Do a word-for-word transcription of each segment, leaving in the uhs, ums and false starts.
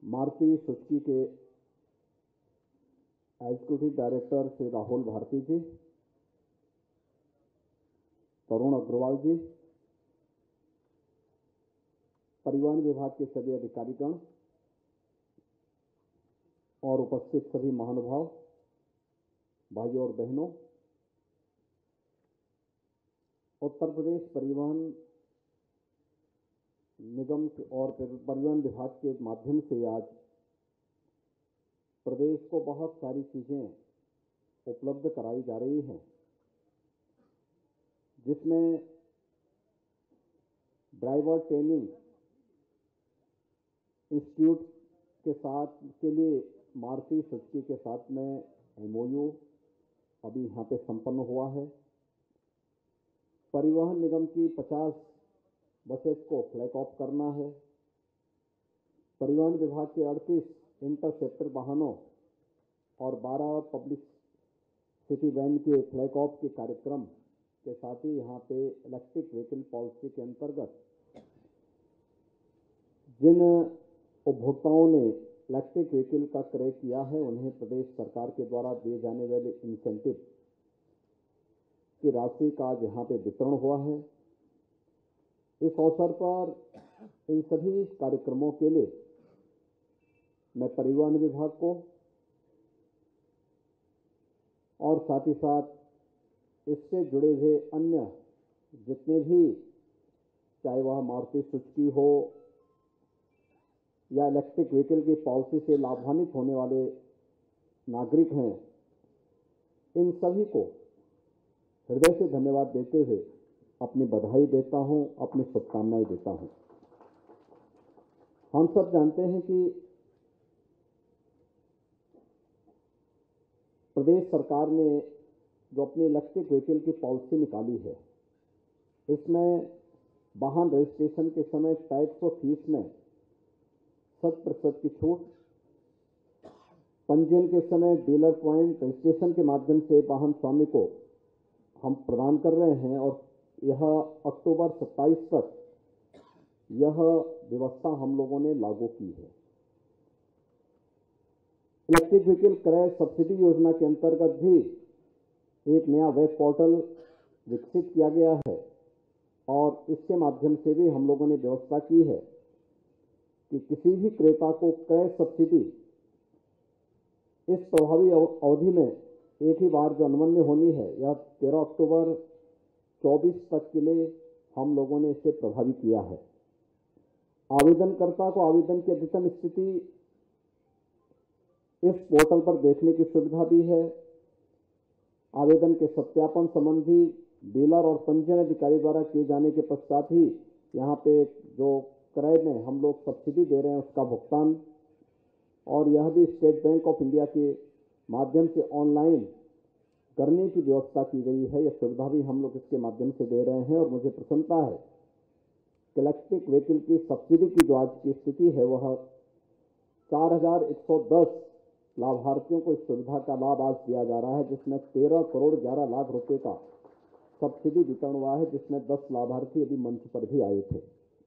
Maruti Suzuki के executive director Shri Rahul Bharti ji, Tarun Agarwal ji, परिवहन विभाग के सभी अधिकारीगण और उपस्थित सभी महानुभाव, भाइयों और बहनों, उत्तर प्रदेश परिवहन निगम और परिवहन विभाग के माध्यम से आज प्रदेश को बहुत सारी चीजें उपलब्ध कराई जा रही हैं, जिसमें ड्राइवर ट्रेनिंग इंस्टीट्यूट के साथ के लिए मारुति सुजुकी के साथ में एमओयू अभी यहाँ पे संपन्न हुआ है। परिवहन निगम की पचास बसेस को फ्लैग ऑफ करना है। परिवहन विभाग के अड़तीस इंटरसेप्टर वाहनों और बारह पब्लिक सिटी वैन के फ्लैग ऑफ के कार्यक्रम के साथ ही यहाँ पे इलेक्ट्रिक व्हीकल पॉलिसी के अंतर्गत जिन उपभोक्ताओं ने इलेक्ट्रिक व्हीकल का क्रय किया है, उन्हें प्रदेश सरकार के द्वारा दिए जाने वाले इंसेंटिव की राशि का आज यहाँ पे वितरण हुआ है। इस अवसर पर इन सभी कार्यक्रमों के लिए मैं परिवहन विभाग को और साथ ही साथ इससे जुड़े हुए अन्य जितने भी, चाहे वह मारुति सुजुकी हो या इलेक्ट्रिक व्हीकल की पॉलिसी से लाभान्वित होने वाले नागरिक हैं, इन सभी को हृदय से धन्यवाद देते हुए अपनी बधाई देता हूं, अपनी शुभकामनाएं देता हूं। हम सब जानते हैं कि प्रदेश सरकार ने जो अपनी इलेक्ट्रिक व्हीकल की पॉलिसी निकाली है, इसमें वाहन रजिस्ट्रेशन के समय टैक्स और फीस में शत प्रतिशत की छूट, पंजीयन के समय डीलर पॉइंट रजिस्ट्रेशन के माध्यम से वाहन स्वामी को हम प्रदान कर रहे हैं और यह अक्टूबर सत्ताईस तक यह व्यवस्था हम लोगों ने लागू की है। इलेक्ट्रिक व्हीकल क्रय सब्सिडी योजना के अंतर्गत भी एक नया वेब पोर्टल विकसित किया गया है और इसके माध्यम से भी हम लोगों ने व्यवस्था की है कि किसी भी क्रेता को क्रय सब्सिडी इस प्रभावी अवधि में एक ही बार जो अनुमन्य होनी है, यह तेरह अक्टूबर चौबीस तक के लिए हम लोगों ने इसे प्रभावी किया है। आवेदनकर्ता को आवेदन की अद्यतन स्थिति इस पोर्टल पर देखने की सुविधा भी है। आवेदन के सत्यापन संबंधी डीलर और पंजीयन अधिकारी द्वारा किए जाने के पश्चात ही यहाँ पे जो क्रय में हम लोग सब्सिडी दे रहे हैं उसका भुगतान, और यह भी स्टेट बैंक ऑफ इंडिया के माध्यम से ऑनलाइन करने की व्यवस्था की गई है। यह सुविधा भी हम लोग इसके माध्यम से दे रहे हैं और मुझे प्रसन्नता है कि इलेक्ट्रिक व्हीकल की सब्सिडी की जो आज की स्थिति है, वह चार हजार एक सौ दस लाभार्थियों को इस सुविधा का लाभ आज दिया जा रहा है, जिसमें तेरह करोड़ ग्यारह लाख रुपए का सब्सिडी वितरण हुआ है, जिसमें दस लाभार्थी अभी मंच पर भी आए थे।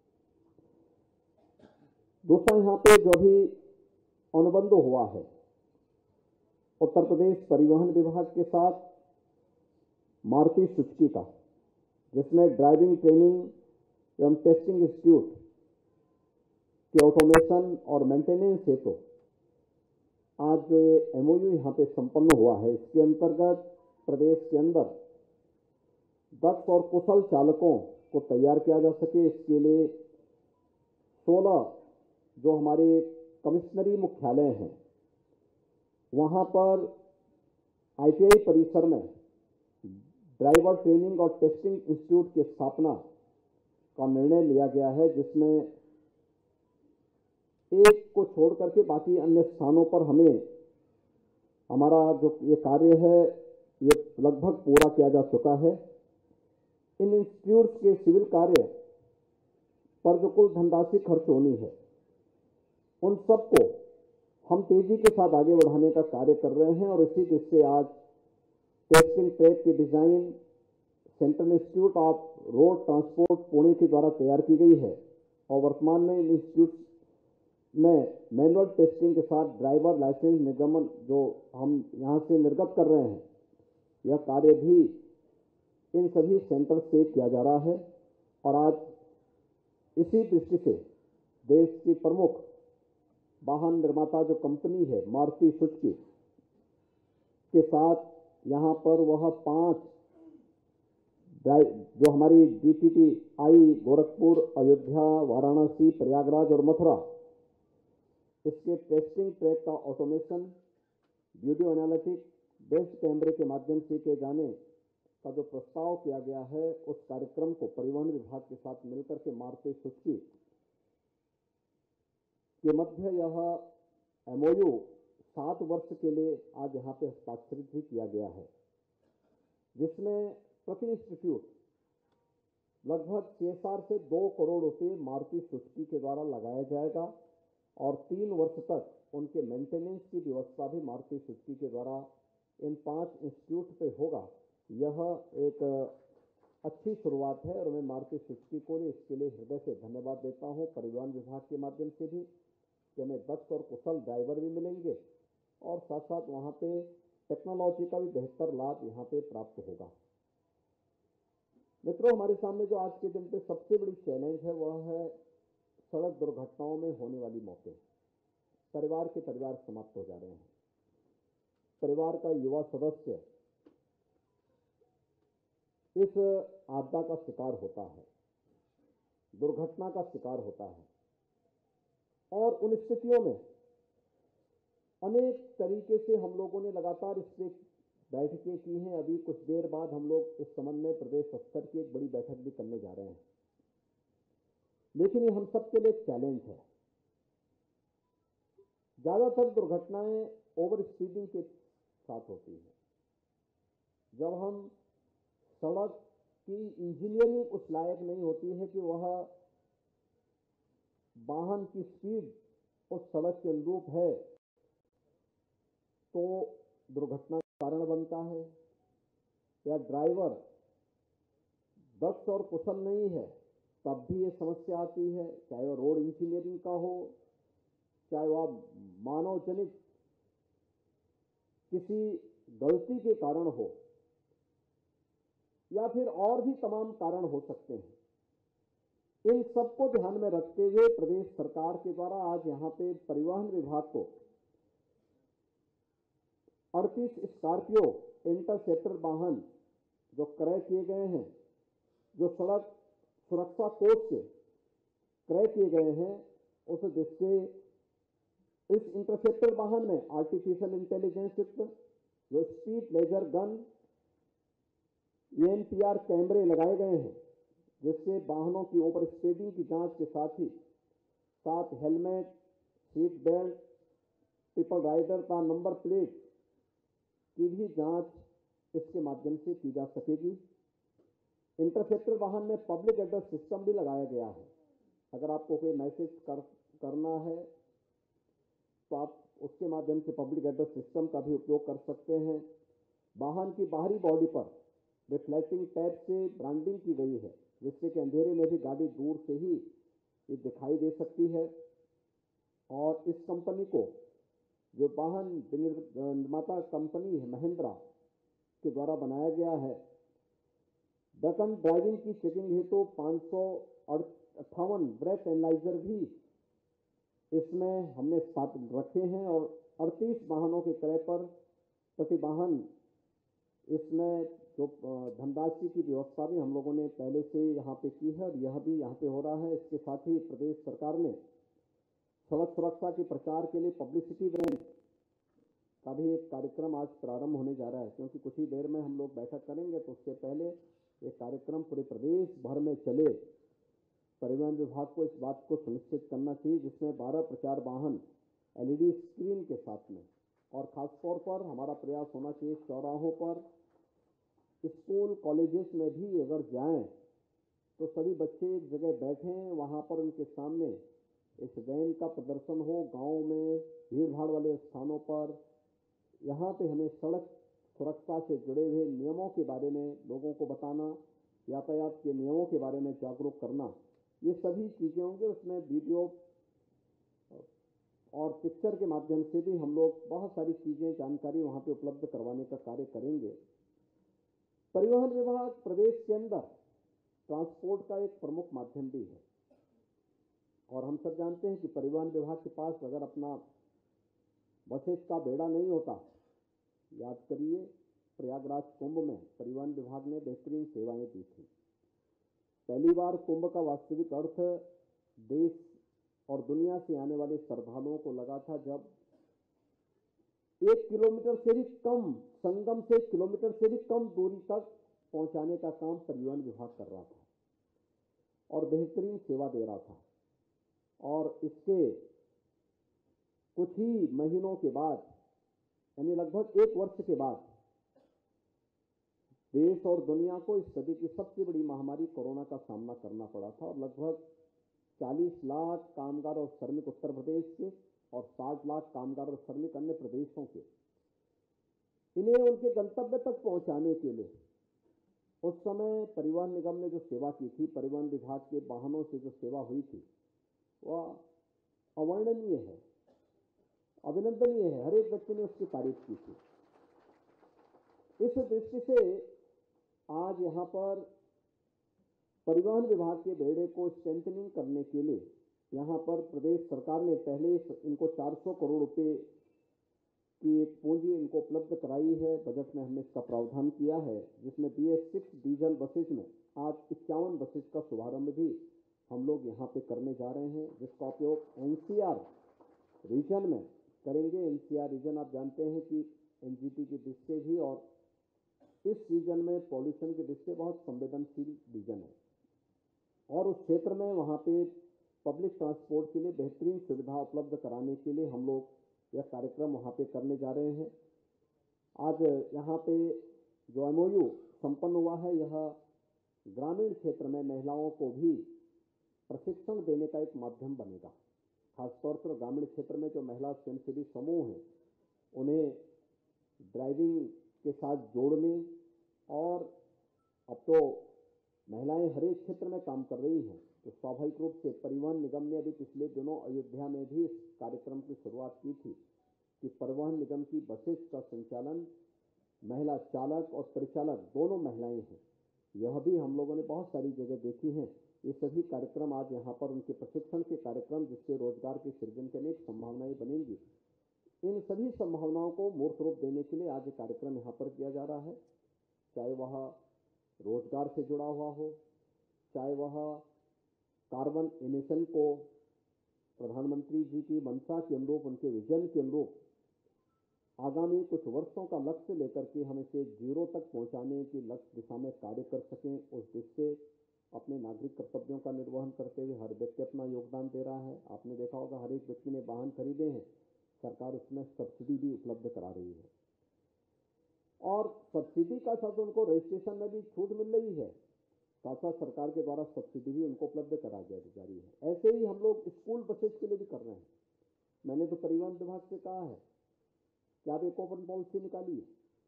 दोस्तों, यहाँ पे जो भी अनुबंध हुआ है उत्तर प्रदेश परिवहन विभाग के साथ मारुति सुजुकी का, जिसमें ड्राइविंग ट्रेनिंग एवं टेस्टिंग इंस्टीट्यूट के ऑटोमेशन और मेंटेनेंस हेतु आज जो ये एमओयू यहाँ पे संपन्न हुआ है, इसके अंतर्गत प्रदेश के अंदर दक्ष और कुशल चालकों को तैयार किया जा सके, इसके लिए सोलह जो हमारे कमिश्नरी मुख्यालय हैं, वहाँ पर आईटीआई परिसर में ड्राइवर ट्रेनिंग और टेस्टिंग इंस्टीट्यूट की स्थापना का निर्णय लिया गया है, जिसमें एक को छोड़ करके बाकी अन्य स्थानों पर हमें हमारा जो ये कार्य है ये लगभग पूरा किया जा चुका है। इन इंस्टीट्यूट्स के सिविल कार्य पर जो कुल धनराशि खर्च होनी है, उन सबको हम तेजी के साथ आगे बढ़ाने का कार्य कर रहे हैं और इसी दृष्टि आज टेस्टिंग ट्रैक की design central institute of road transport Pune के द्वारा तैयार की गई है और वर्तमान में इन इंस्टीट्यूट में मैनुअल टेस्टिंग के साथ ड्राइवर लाइसेंस निर्गमन जो हम यहाँ से निर्गत कर रहे हैं, यह कार्य भी इन सभी सेंटर से किया जा रहा है। और आज इसी दृष्टि से देश की प्रमुख वाहन निर्माता जो कंपनी है मारुति सुजुकी के साथ यहाँ पर वह पांच जो हमारी डीपीटी आई गोरखपुर, अयोध्या, वाराणसी, प्रयागराज और मथुरा, इसके टेस्टिंग ट्रैक का ऑटोमेशन, वीडियो एनालिटिक्स, बेस्ड कैमरे के माध्यम से किए जाने का जो प्रस्ताव किया गया है, उस कार्यक्रम को परिवहन विभाग के साथ मिलकर के मारुति सुजुकी के मध्य यह एमओयू सात वर्ष के लिए आज यहाँ पे हस्ताक्षरित भी किया गया है, जिसमें प्रति इंस्टीट्यूट लगभग सीएसआर से दो करोड़ रुपए मारुति सुजुकी के द्वारा लगाया जाएगा और तीन वर्ष तक उनके मेंटेनेंस की व्यवस्था भी मारुति सुजुकी के द्वारा इन पांच इंस्टीट्यूट पे होगा। यह एक अच्छी शुरुआत है और मैं मारुति सुजुकी को इसके लिए हृदय से धन्यवाद देता हूं, परिवहन विभाग के माध्यम से भी, कि हमें दक्ष और कुशल ड्राइवर भी मिलेंगे और साथ साथ वहाँ पे टेक्नोलॉजी का भी बेहतर लाभ यहाँ पे प्राप्त होगा। मित्रों, हमारे सामने जो आज के दिन पे सबसे बड़ी चैलेंज है वह है सड़क दुर्घटनाओं में होने वाली मौतें। परिवार के परिवार समाप्त हो जा रहे हैं। परिवार का युवा सदस्य इस आपदा का शिकार होता है, दुर्घटना का शिकार होता है और उन स्थितियों में अनेक तरीके से हम लोगों ने लगातार इस पे बैठकें की हैं। अभी कुछ देर बाद हम लोग इस संबंध में प्रदेश स्तर की एक बड़ी बैठक भी करने जा रहे हैं। लेकिन ये हम सबके लिए चैलेंज है। ज्यादातर दुर्घटनाएं ओवर स्पीडिंग के साथ होती है। जब हम सड़क की इंजीनियरिंग उस लायक नहीं होती है कि वह वाहन की स्पीड उस सड़क के अनुरूप है, तो दुर्घटना का कारण बनता है। या ड्राइवर दक्ष और कुशल नहीं है, तब भी ये समस्या आती है, चाहे वह रोड इंजीनियरिंग का हो, चाहे वह मानव जनित किसी गलती के कारण हो, या फिर और भी तमाम कारण हो सकते हैं। इन सबको ध्यान में रखते हुए प्रदेश सरकार के द्वारा आज यहाँ पे परिवहन विभाग को अड़तीस स्कॉर्पियो इंटरसेप्टर वाहन जो क्रय किए गए हैं, जो सड़क सुरक्षा कोष से क्रय किए गए हैं, उस दृष्टि इस इंटरसेप्टर वाहन में आर्टिफिशियल इंटेलिजेंस युक्त जो स्पीड लेजर गन, एएनपीआर कैमरे लगाए गए हैं, जिससे वाहनों की ओवर स्पीडिंग की जांच के साथ ही साथ helmet, seat belt, triple rider का नंबर प्लेट की भी जांच इसके माध्यम से की जा सकेगी। इंटरसेप्टर वाहन में पब्लिक एड्रेस सिस्टम भी लगाया गया है। अगर आपको कोई मैसेज कर, करना है तो आप उसके माध्यम से पब्लिक एड्रेस सिस्टम का भी उपयोग कर सकते हैं। वाहन की बाहरी बॉडी पर रिफ्लेक्टिंग टैप से ब्रांडिंग की गई है, जिससे कि अंधेरे में भी गाड़ी दूर से ही ये दिखाई दे सकती है। और इस कंपनी को जो वाहन निर्माता कंपनी है महिंद्रा के द्वारा बनाया गया है, दक्कन ड्राइविंग की चेकिंग हेतु पाँच सौ अट्ठावन ब्रेथ एनालाइजर भी इसमें हमने स्थापित रखे हैं और अड़तीस वाहनों के क्रय पर प्रति वाहन इसमें जो धनराशि की व्यवस्था भी हम लोगों ने पहले से यहाँ पे की है और यह भी यहाँ पे हो रहा है। इसके साथ ही प्रदेश सरकार ने सड़क सुरक्षा के प्रचार के लिए पब्लिसिटी वैन का भी एक कार्यक्रम आज प्रारंभ होने जा रहा है, क्योंकि कुछ ही देर में हम लोग बैठक करेंगे तो उससे पहले एक कार्यक्रम पूरे प्रदेश भर में चले। परिवहन विभाग को इस बात को सुनिश्चित करना चाहिए जिसमें बारह प्रचार वाहन एलईडी स्क्रीन के साथ में, और खासतौर पर हमारा प्रयास होना चाहिए चौराहों पर, स्कूल कॉलेजेस में भी अगर जाएं तो सभी बच्चे एक जगह बैठें, वहां पर उनके सामने इस वैन का प्रदर्शन हो। गाँव में भीड़ भाड़ वाले स्थानों पर यहाँ पे हमें सड़क सुरक्षा से जुड़े हुए नियमों के बारे में लोगों को बताना, यातायात के नियमों के बारे में जागरूक करना, ये सभी चीजें होंगे। उसमें वीडियो और पिक्चर के माध्यम से भी हम लोग बहुत सारी चीजें, जानकारी वहां पे उपलब्ध करवाने का कार्य करेंगे। परिवहन विभाग प्रदेश के अंदर ट्रांसपोर्ट का एक प्रमुख माध्यम भी है और हम सब जानते हैं कि परिवहन विभाग के पास अगर अपना बसेस का बेड़ा नहीं होता, याद करिए प्रयागराज कुंभ में परिवहन विभाग ने बेहतरीन सेवाएं दी थी। पहली बार कुंभ का वास्तविक अर्थ देश और दुनिया से आने वाले श्रद्धालुओं को लगा था जब एक किलोमीटर से भी कम, संगम से एक किलोमीटर से भी कम दूरी तक पहुंचाने का काम परिवहन विभाग कर रहा था और बेहतरीन सेवा दे रहा था। और इसके कुछ ही महीनों के बाद, यानी लगभग एक वर्ष के बाद, देश और दुनिया को इस सदी की सबसे बड़ी महामारी कोरोना का सामना करना पड़ा था और लगभग चालीस लाख कामगार और श्रमिक उत्तर प्रदेश के और साठ लाख कामगार और श्रमिक अन्य प्रदेशों के, इन्हें उनके गंतव्य तक पहुंचाने के लिए उस समय परिवहन निगम ने जो सेवा की थी, परिवहन विभाग के वाहनों से जो सेवा हुई थी, वह अवर्णनीय है, अभिनंदनीय है। हर एक व्यक्ति ने उसकी तारीफ की थी। इस दृष्टि से आज यहां पर परिवहन विभाग के बेड़े को स्ट्रेंथनिंग करने के लिए यहां पर प्रदेश सरकार ने पहले इनको चार सौ करोड़ रुपए की एक पूंजी इनको उपलब्ध कराई है। बजट में हमने इसका प्रावधान किया है, जिसमें B S six diesel buses में आज इक्यावन बसेज का शुभारंभ भी हम लोग यहाँ पे करने जा रहे हैं, जिसका उपयोग एनसीआर रीजन में करेंगे। एनसीआर रीजन आप जानते हैं कि एनजीटी की दृष्टि भी और इस रीजन में पॉल्यूशन की दृष्टि बहुत संवेदनशील रीजन है और उस क्षेत्र में वहाँ पे पब्लिक ट्रांसपोर्ट के लिए बेहतरीन सुविधा उपलब्ध कराने के लिए हम लोग यह कार्यक्रम वहाँ पे करने जा रहे हैं। आज यहाँ पे जो एमओयू संपन्न हुआ है, यह ग्रामीण क्षेत्र में महिलाओं को भी प्रशिक्षण देने का एक माध्यम बनेगा। खासतौर पर ग्रामीण क्षेत्र में जो महिला स्वयंसेवी समूह हैं, उन्हें ड्राइविंग के साथ जोड़ने, और अब तो महिलाएं हर एक क्षेत्र में काम कर रही हैं, तो स्वाभाविक रूप से परिवहन निगम ने अभी पिछले दिनों अयोध्या में भी इस कार्यक्रम की शुरुआत की थी कि परिवहन निगम की बसेस का संचालन महिला चालक और परिचालक दोनों महिलाएं हैं। यह भी हम लोगों ने बहुत सारी जगह देखी हैं। ये सभी कार्यक्रम आज यहाँ पर उनके प्रशिक्षण के कार्यक्रम, जिससे रोजगार के सृजन के अनेक संभावनाएं बनेंगी, इन सभी संभावनाओं को मूर्त रूप देने के लिए आज ये कार्यक्रम यहाँ पर किया जा रहा है। चाहे वह रोजगार से जुड़ा हुआ हो, चाहे वह कार्बन एमिशन को प्रधानमंत्री जी की मंशा के अनुरूप, उनके विजन के अनुरूप आगामी कुछ वर्षों का लक्ष्य लेकर के हम इसे जीरो तक पहुंचाने की लक्ष्य दिशा में कार्य कर सकें, उस दिशा से अपने नागरिक कर्तव्यों का निर्वहन करते हुए हर व्यक्ति अपना योगदान दे रहा है। आपने देखा होगा हर एक व्यक्ति ने वाहन खरीदे हैं, सरकार उसमें सब्सिडी भी उपलब्ध करा रही है और सब्सिडी का साथ उनको रजिस्ट्रेशन में भी छूट मिल रही है, साथ साथ सरकार के द्वारा सब्सिडी भी उनको उपलब्ध करा जा रही है। ऐसे ही हम लोग स्कूल बसेज के लिए भी कर रहे हैं। मैंने तो परिवहन विभाग से कहा है कि आप एक ओपन पॉलिसी निकालिए,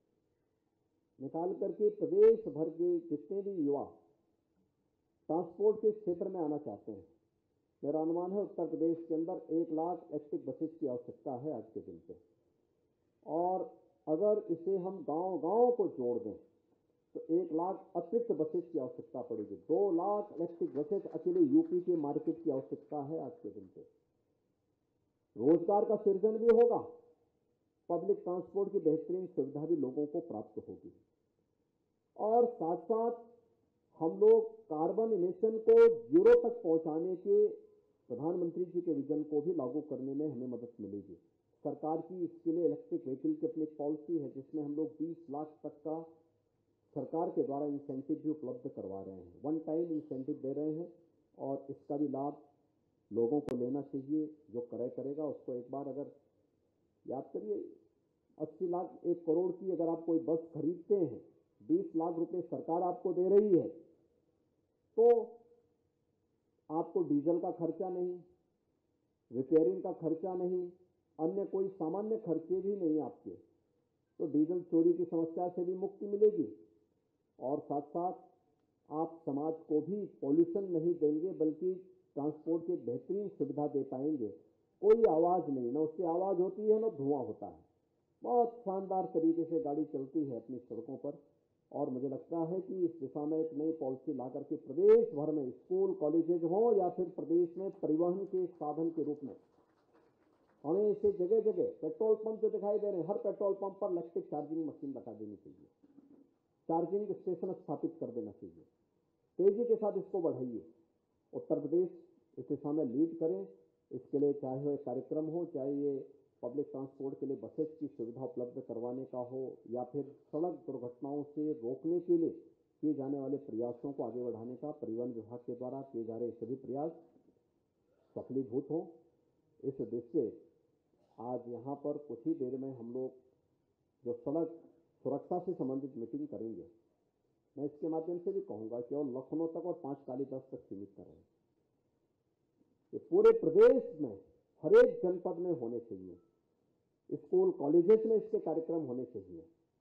निकाल करके प्रदेश भर के जितने भी युवा ट्रांसपोर्ट के क्षेत्र में आना चाहते हैं, मेरा अनुमान है उत्तर प्रदेश के अंदर एक लाख इलेक्ट्रिक बसेज की आवश्यकता है आज के दिन पे। और अगर इसे हम गांव गांव को जोड़ दें तो एक लाख अतिरिक्त बसेज की आवश्यकता पड़ेगी। दो लाख इलेक्ट्रिक बसेज अकेले यूपी के मार्केट की आवश्यकता है आज के दिन पे। रोजगार का सृजन भी होगा, पब्लिक ट्रांसपोर्ट की बेहतरीन सुविधा भी लोगों को प्राप्त होगी और साथ साथ हम लोग कार्बन इमिशन को जीरो तक पहुंचाने के प्रधानमंत्री जी के विजन को भी लागू करने में हमें मदद मिलेगी। सरकार की इसके लिए इलेक्ट्रिक व्हीकल की अपनी पॉलिसी है, जिसमें हम लोग बीस लाख तक का सरकार के द्वारा इंसेंटिव भी उपलब्ध करवा रहे हैं, वन टाइम इंसेंटिव दे रहे हैं और इसका भी लाभ लोगों को लेना चाहिए। जो करे करेगा उसको एक बार अगर याद करिए, अस्सी लाख एक करोड़ की अगर आप कोई बस खरीदते हैं, बीस लाख रुपए सरकार आपको दे रही है, तो आपको डीजल का खर्चा नहीं, रिपेयरिंग का खर्चा नहीं, अन्य कोई सामान्य खर्चे भी नहीं आपके, तो डीजल चोरी की समस्या से भी मुक्ति मिलेगी और साथ साथ आप समाज को भी पॉल्यूशन नहीं देंगे, बल्कि ट्रांसपोर्ट की बेहतरीन सुविधा दे पाएंगे। कोई आवाज नहीं, ना उससे आवाज होती है ना धुआं होता है। बहुत शानदार तरीके से गाड़ी चलती है अपनी सड़कों पर। और मुझे लगता है कि इस दिशा में एक नई पॉलिसी ला करके प्रदेश भर में स्कूल कॉलेजेज हो या फिर प्रदेश में परिवहन के साधन के रूप में हमें इसे जगह जगह पेट्रोल पंप जो दिखाई दे रहे हैं, हर पेट्रोल पंप पर इलेक्ट्रिक चार्जिंग मशीन लगा देनी चाहिए, चार्जिंग स्टेशन स्थापित कर देना चाहिए। तेजी के साथ इसको बढ़ाइए। उत्तर प्रदेश इस दिशा में लीड करें। इसके लिए चाहे वो एक कार्यक्रम हो, चाहे ये पब्लिक ट्रांसपोर्ट के लिए बसेस की सुविधा उपलब्ध करवाने का हो, या फिर सड़क दुर्घटनाओं से रोकने के लिए किए जाने वाले प्रयासों को आगे बढ़ाने का परिवहन विभाग के द्वारा किए जा रहे सभी प्रयास सफलीभूत हों। इस उद्देश्य से आज यहाँ पर कुछ ही देर में हम लोग जो सड़क सुरक्षा से संबंधित मीटिंग करेंगे, मैं इसके माध्यम से भी कहूंगा कि केवल लखनऊ तक और पांच कालीदास तक सीमित करें। ये पूरे प्रदेश में हर एक जनपद में होने चाहिए, स्कूल कॉलेजेस में इसके कार्यक्रम होने चाहिए,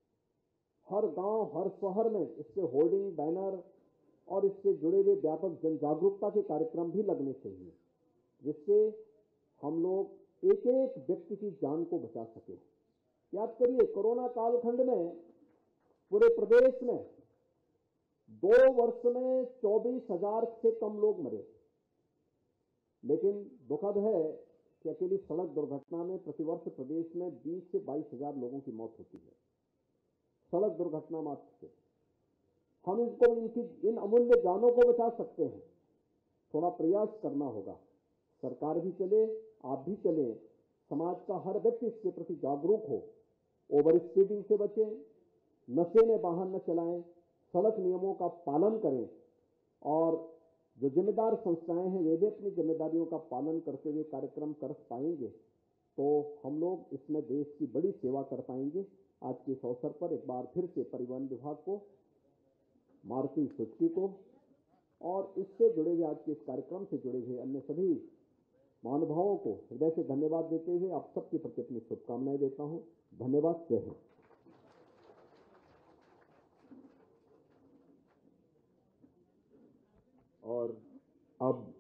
हर गांव हर शहर में इसके होर्डिंग बैनर और इससे जुड़े हुए व्यापक जन जागरूकता के कार्यक्रम भी लगने चाहिए, जिससे हम लोग एक एक व्यक्ति की जान को बचा सके। याद करिए, कोरोना कालखंड में पूरे प्रदेश में दो वर्ष में चौबीस हजार से कम लोग मरे, लेकिन दुखद है कि अकेली सड़क दुर्घटना में प्रतिवर्ष प्रदेश में बीस से बाईस हजार लोगों की मौत होती है, सड़क दुर्घटना मात्र से। हम इसको इनकी इन अमूल्य जानों को बचा सकते हैं। थोड़ा प्रयास करना होगा, सरकार भी चले, आप भी चले, समाज का हर व्यक्ति इसके प्रति जागरूक हो। ओवर स्पीडिंग से बचें, नशे में वाहन न चलाएं, सड़क नियमों का पालन करें, और जो जिम्मेदार संस्थाएं हैं वे भी अपनी जिम्मेदारियों का पालन करते हुए कार्यक्रम कर पाएंगे तो हम लोग इसमें देश की बड़ी सेवा कर पाएंगे। आज के इस अवसर पर एक बार फिर से परिवहन विभाग को, मारुति सुजुकी को और इससे जुड़े हुए आज के इस कार्यक्रम से जुड़े हुए अन्य सभी महानुभावों को हृदय से धन्यवाद देते हुए आप सबके प्रति अपनी शुभकामनाएं देता हूं। धन्यवाद। जय हिंद। और अब